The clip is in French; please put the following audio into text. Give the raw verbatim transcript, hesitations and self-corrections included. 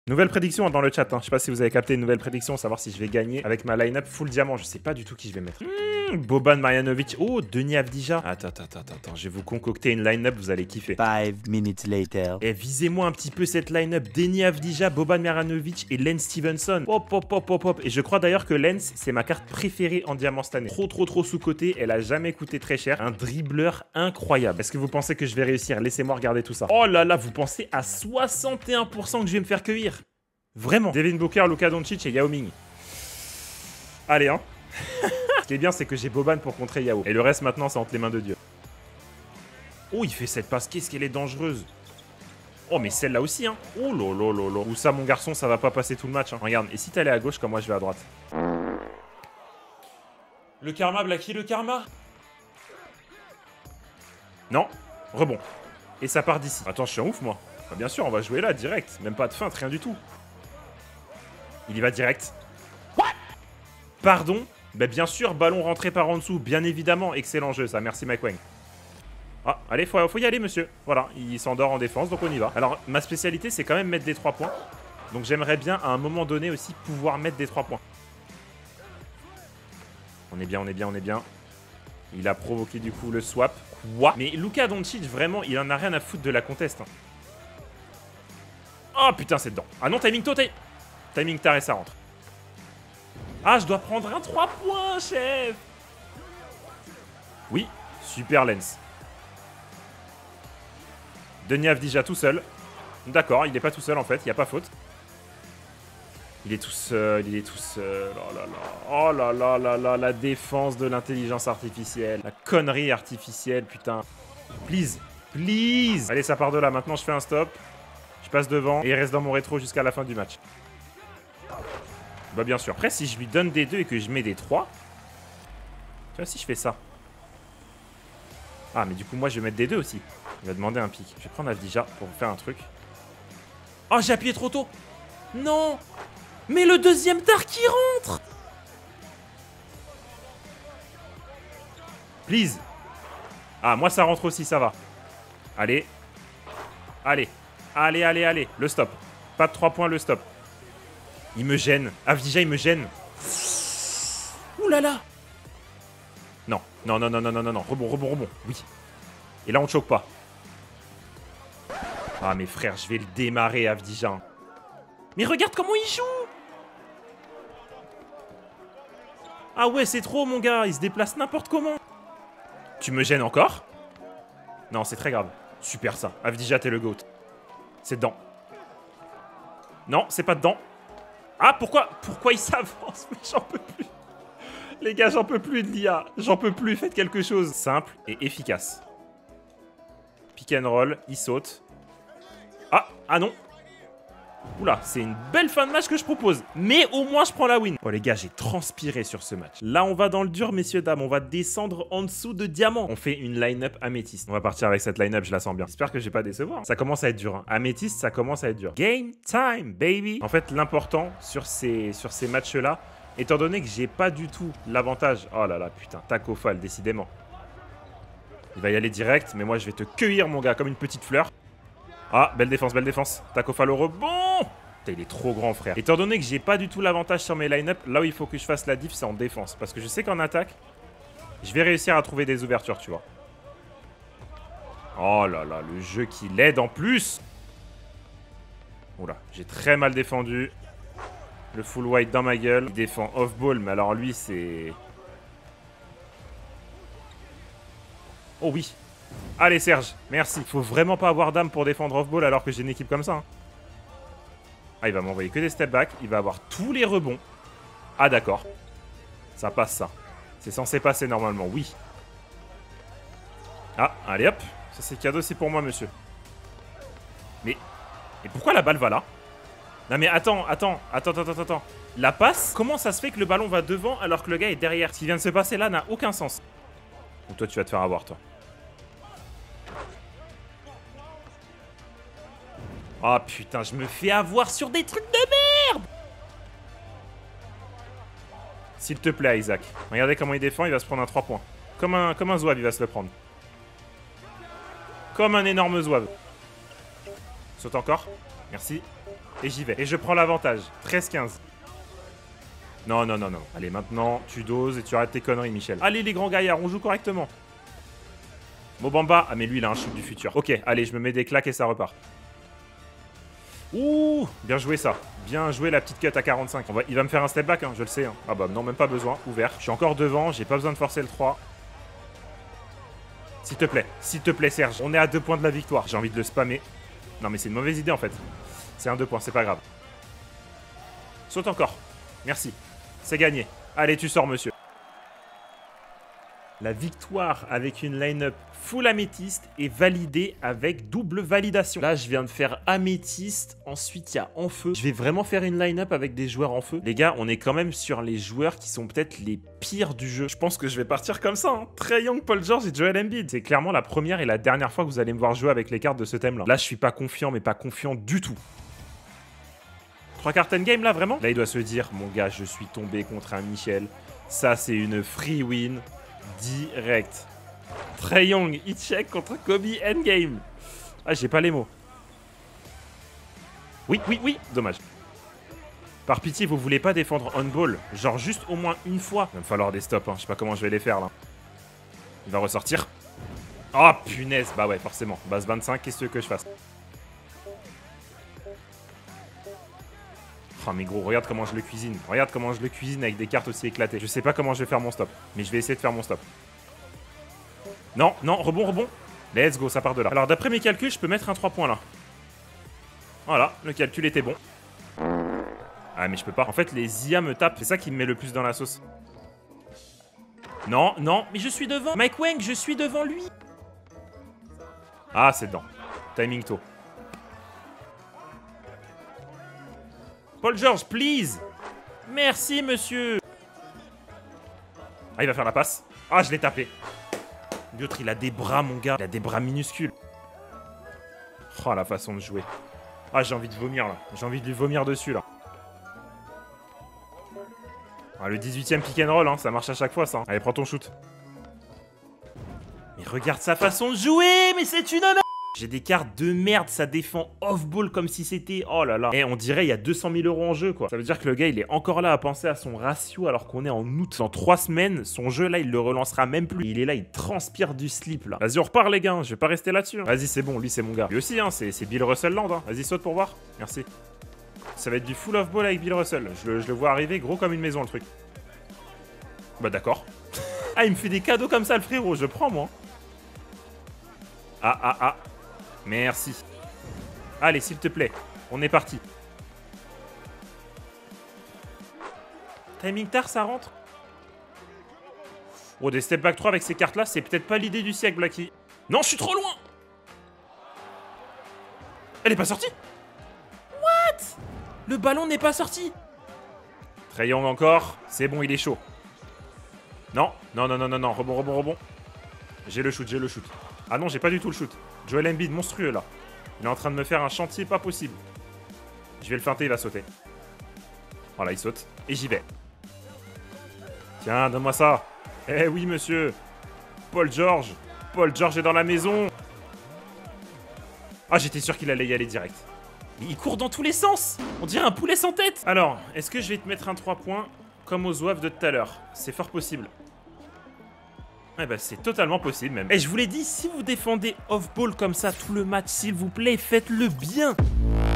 Nouvelle prédiction dans le chat, hein. Je sais pas si vous avez capté une nouvelle prédiction, savoir si je vais gagner avec ma line-up full diamant. Je sais pas du tout qui je vais mettre. Mmh, Boban Marjanovic. Oh, Denis Avdija. Attends, attends, attends, attends. Je vais vous concocter une line-up, vous allez kiffer. Five minutes later. Et visez-moi un petit peu cette line-up. Denis Avdija, Boban Marjanovic et Lance Stevenson. Hop, hop, hop, hop, hop. Et je crois d'ailleurs que Lance, c'est ma carte préférée en diamant cette année. Trop, trop, trop sous-côté. Elle a jamais coûté très cher. Un dribbleur incroyable. Est-ce que vous pensez que je vais réussir? Laissez-moi regarder tout ça. Oh là là, vous pensez à soixante et un pour cent que je vais me faire cueillir? Vraiment. Devin Booker, Luka Doncic et Yao Ming. Allez, hein. Ce qui est bien, c'est que j'ai Boban pour contrer Yao. Et le reste, maintenant, c'est entre les mains de Dieu. Oh, il fait cette passe. Qu'est-ce qu'elle est dangereuse. Oh, mais celle-là aussi, hein. Oh là là là là. Où ça, mon garçon, ça va pas passer tout le match, hein. Regarde, et si t'allais à gauche, comme moi, je vais à droite. Le karma, Blacky, le karma. Non. Rebond. Et ça part d'ici. Attends, je suis un ouf, moi. Bah, bien sûr, on va jouer là, direct. Même pas de feinte, rien du tout. Il y va direct. What? Pardon? Bah bien sûr, ballon rentré par en dessous, bien évidemment. Excellent jeu, ça. Merci, Mike Wang. Ah, allez, faut, faut y aller, monsieur. Voilà, il s'endort en défense, donc on y va. Alors, ma spécialité, c'est quand même mettre des trois points. Donc j'aimerais bien, à un moment donné aussi, pouvoir mettre des trois points. On est bien, on est bien, on est bien. Il a provoqué, du coup, le swap. Quoi? Mais Luka Doncic, vraiment, il en a rien à foutre de la conteste. Hein. Oh, putain, c'est dedans. Ah non, timing toté. Timing taré, ça rentre. Ah, je dois prendre un trois points, chef. Oui, super Lens. Denis Avdija tout seul. D'accord, il n'est pas tout seul en fait, il n'y a pas faute. Il est tout seul, il est tout seul. Oh là là, oh là là là là, la défense de l'intelligence artificielle. La connerie artificielle, putain. Please, please. Allez, ça part de là, maintenant je fais un stop. Je passe devant et il reste dans mon rétro jusqu'à la fin du match. Bah bien sûr. Après, si je lui donne des deux et que je mets des trois... Tu vois, si je fais ça. Ah, mais du coup, moi, je vais mettre des deux aussi. Il va demander un pic. Je vais prendre Avdija pour faire un truc. Oh, j'ai appuyé trop tôt. Non. Mais le deuxième dart qui rentre. Please. Ah, moi, ça rentre aussi, ça va. Allez. Allez. Allez, allez, allez. Le stop. Pas de trois points, le stop. Il me gêne. Avdija, il me gêne. Ouh là là. Non, non, non, non, non, non, non, non. Rebond, rebond, rebond. Oui. Et là, on ne choque pas. Ah, mes frères, je vais le démarrer, Avdija. Mais regarde comment il joue. Ah ouais, c'est trop, mon gars. Il se déplace n'importe comment. Tu me gênes encore? Non, c'est très grave. Super, ça. Avdija, t'es le GOAT. C'est dedans. Non, c'est pas dedans. Ah, pourquoi Pourquoi il s'avance? Mais j'en peux plus. Les gars, j'en peux plus de l'I A. J'en peux plus. Faites quelque chose. Simple et efficace. Pick and roll. Il saute. Ah, ah non. Oula, c'est une belle fin de match que je propose. Mais au moins, je prends la win. Oh les gars, j'ai transpiré sur ce match. Là, on va dans le dur, messieurs, dames. On va descendre en dessous de diamant. On fait une line-up améthyste. On va partir avec cette line-up, je la sens bien. J'espère que je vais pas décevoir. Ça commence à être dur. Hein. Améthyste, ça commence à être dur. Game time, baby. En fait, l'important sur ces, sur ces matchs-là, étant donné que j'ai pas du tout l'avantage... Oh là là, putain, Taco Fall, décidément. Il va y aller direct, mais moi, je vais te cueillir, mon gars, comme une petite fleur. Ah, belle défense, belle défense. Taco Fall au rebond. Putain, il est trop grand, frère. Étant donné que j'ai pas du tout l'avantage sur mes line-up, là où il faut que je fasse la diff, c'est en défense. Parce que je sais qu'en attaque, je vais réussir à trouver des ouvertures, tu vois. Oh là là, le jeu qui l'aide en plus. Oula, j'ai très mal défendu. Le full white dans ma gueule. Il défend off-ball, mais alors lui, c'est... Oh oui. Allez, Serge, merci. Faut vraiment pas avoir d'âme pour défendre off-ball alors que j'ai une équipe comme ça. Hein. Ah, il va m'envoyer que des step back. Il va avoir tous les rebonds. Ah, d'accord. Ça passe, ça. C'est censé passer normalement, oui. Ah, allez hop. Ça, c'est cadeau, c'est pour moi, monsieur. Mais... Et pourquoi la balle va là? Non mais attends, attends, attends, attends, attends. La passe, comment ça se fait que le ballon va devant alors que le gars est derrière? Ce qui vient de se passer là n'a aucun sens. Ou toi, tu vas te faire avoir, toi. Oh putain, je me fais avoir sur des trucs de merde. S'il te plaît, Isaac. Regardez comment il défend, il va se prendre un trois points. Comme un, comme un zouave, il va se le prendre. Comme un énorme zouave. Saute encore. Merci. Et j'y vais. Et je prends l'avantage. treize quinze. Non, non, non, non. Allez, maintenant, tu doses et tu arrêtes tes conneries, Michel. Allez, les grands gaillards, on joue correctement. Mobamba. Ah, mais lui, il a un shoot du futur. Ok, allez, je me mets des claques et ça repart. Ouh, bien joué ça. Bien joué la petite cut à quarante-cinq. On va, il va me faire un step back, hein, je le sais. Hein. Ah bah non, même pas besoin. Ouvert. Je suis encore devant, j'ai pas besoin de forcer le trois. S'il te plaît, s'il te plaît Serge. On est à deux points de la victoire. J'ai envie de le spammer. Non mais c'est une mauvaise idée en fait. C'est un deux points, c'est pas grave. Saute encore. Merci. C'est gagné. Allez, tu sors monsieur. La victoire avec une line-up full améthyste est validée avec double validation. Là, je viens de faire améthyste. Ensuite, il y a en feu. Je vais vraiment faire une line-up avec des joueurs en feu. Les gars, on est quand même sur les joueurs qui sont peut-être les pires du jeu. Je pense que je vais partir comme ça. Hein. Trae Young, Paul George et Joel Embiid. C'est clairement la première et la dernière fois que vous allez me voir jouer avec les cartes de ce thème-là. Là, je suis pas confiant, mais pas confiant du tout. Trois cartes endgame là, vraiment? Là, il doit se dire, mon gars, je suis tombé contre un Michel. Ça, c'est une free win. Direct. Trae Young, hit check contre Kobe endgame. Ah, j'ai pas les mots. Oui, oui, oui, dommage. Par pitié, vous voulez pas défendre on ball? Genre juste au moins une fois. Il va me falloir des stops, hein. Je sais pas comment je vais les faire là. Il va ressortir. Oh punaise, bah ouais, forcément. Base vingt-cinq, qu'est-ce que je fasse? Oh mais gros, regarde comment je le cuisine. Regarde comment je le cuisine avec des cartes aussi éclatées. Je sais pas comment je vais faire mon stop, mais je vais essayer de faire mon stop. Non, non, rebond, rebond. Let's go, ça part de là. Alors d'après mes calculs, je peux mettre un trois points là. Voilà, le calcul était bon. Ah mais je peux pas. En fait, les I A me tapent. C'est ça qui me met le plus dans la sauce. Non, non, mais je suis devant. Mike Wang, je suis devant lui. Ah, c'est dedans. Timing tôt. Paul George, please. Merci, monsieur. Ah, il va faire la passe. Ah, je l'ai tapé. L'autre, il a des bras, mon gars. Il a des bras minuscules. Oh, la façon de jouer. Ah, j'ai envie de vomir, là. J'ai envie de lui vomir dessus, là. Ah, le dix-huitième pick and roll, hein. Ça marche à chaque fois, ça. Allez, prends ton shoot. Mais regarde sa façon de jouer. Mais c'est une merde. J'ai des cartes de merde, ça défend off-ball comme si c'était... Oh là là. Eh, on dirait il y a deux cent mille euros en jeu, quoi. Ça veut dire que le gars, il est encore là à penser à son ratio alors qu'on est en août. Dans trois semaines, son jeu, là, il le relancera même plus. Il est là, il transpire du slip, là. Vas-y, on repart, les gars. Je vais pas rester là-dessus. Hein. Vas-y, c'est bon. Lui, c'est mon gars. Lui aussi, hein. C'est Bill Russell Land. Hein. Vas-y, saute pour voir. Merci. Ça va être du full off-ball avec Bill Russell. Je le, je le vois arriver gros comme une maison, le truc. Bah, d'accord. Ah, il me fait des cadeaux comme ça, le frérot. Je prends, moi. Ah, ah, ah. Merci. Allez, s'il te plaît. On est parti. Timing tard, ça rentre. Oh, des step back trois avec ces cartes-là, c'est peut-être pas l'idée du siècle, Blacky. Non, je suis trop loin. Elle est pas sortie. What? Le ballon n'est pas sorti. Trae Young encore. C'est bon, il est chaud. Non, non, non, non, non, non. Rebond, rebond, rebond. J'ai le shoot, j'ai le shoot. Ah non, j'ai pas du tout le shoot. Joel Embiid monstrueux là. Il est en train de me faire un chantier pas possible. Je vais le feinter, il va sauter. Voilà, il saute. Et j'y vais. Tiens, donne-moi ça. Eh oui, monsieur. Paul George. Paul George est dans la maison. Ah, j'étais sûr qu'il allait y aller direct. Mais il court dans tous les sens. On dirait un poulet sans tête. Alors, est-ce que je vais te mettre un trois points comme aux zouaves de tout à l'heure? C'est fort possible. Eh ben, c'est totalement possible même. Et je vous l'ai dit, si vous défendez off-ball comme ça tout le match, s'il vous plaît, faites-le bien.